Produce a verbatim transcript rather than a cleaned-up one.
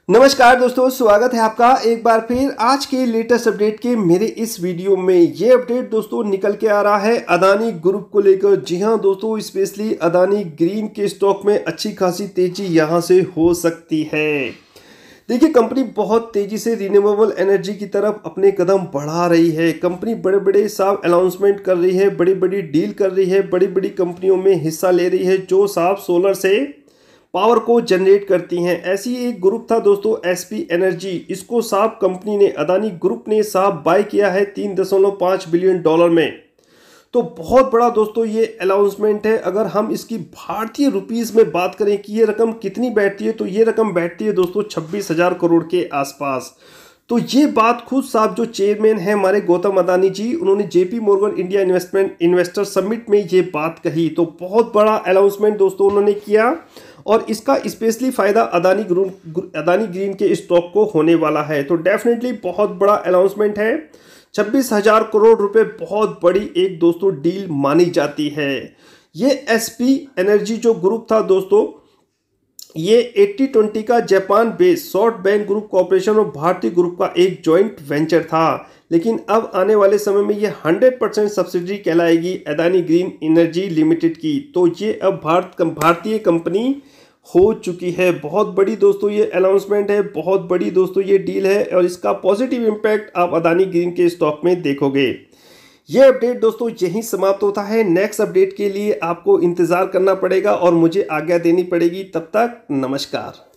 नमस्कार दोस्तों, स्वागत है आपका एक बार फिर आज के लेटेस्ट अपडेट के मेरे इस वीडियो में। ये अपडेट दोस्तों निकल के आ रहा है अदानी ग्रुप को लेकर। जी हां दोस्तों, स्पेशली अदानी ग्रीन के स्टॉक में अच्छी खासी तेजी यहां से हो सकती है। देखिए, कंपनी बहुत तेजी से रिन्यूएबल एनर्जी की तरफ अपने कदम बढ़ा रही है। कंपनी बड़े बड़े साफ अनाउंसमेंट कर रही है, बड़ी बड़ी डील कर रही है, बड़ी बड़ी कंपनियों में हिस्सा ले रही है जो साफ सोलर से पावर को जनरेट करती हैं। ऐसी एक ग्रुप था दोस्तों एसपी एनर्जी। इसको साफ कंपनी ने, अदानी ग्रुप ने साफ बाय किया है तीन दशमलव पाँच बिलियन डॉलर में। तो बहुत बड़ा दोस्तों ये अनाउंसमेंट है। अगर हम इसकी भारतीय रुपीस में बात करें कि ये रकम कितनी बैठती है, तो ये रकम बैठती है दोस्तों छब्बीस हजार करोड़ के आसपास। तो ये बात खुद साहब जो चेयरमैन है हमारे गौतम अदानी जी, उन्होंने JP Morgan India investment investor summit में ये बात कही। तो बहुत बड़ा अनाउंसमेंट दोस्तों उन्होंने किया और इसका स्पेशली फायदा अदानी ग्रीन अदानी ग्रीन के स्टॉक को होने वाला है। तो डेफिनेटली बहुत बड़ा अनाउंसमेंट है। छब्बीस हजार करोड़ रुपए बहुत बड़ी एक दोस्तों डील मानी जाती है। ये एसपी एनर्जी जो ग्रुप था दोस्तों, ये अस्सी बीस का Japan based short bank group corporation और भारतीय ग्रुप का एक जॉइंट वेंचर था। लेकिन अब आने वाले समय में ये सौ परसेंट सब्सिडरी कहलाएगी अदानी ग्रीन एनर्जी लिमिटेड की। तो ये अब भारत भारतीय कंपनी हो चुकी है। बहुत बड़ी दोस्तों ये अनाउंसमेंट है, बहुत बड़ी दोस्तों ये डील है और इसका पॉजिटिव इम्पैक्ट आप अदानी ग्रीन के स्टॉक में देखोगे। ये अपडेट दोस्तों यहीं समाप्त होता है। नेक्स्ट अपडेट के लिए आपको इंतजार करना पड़ेगा और मुझे आज्ञा देनी पड़ेगी। तब तक नमस्कार।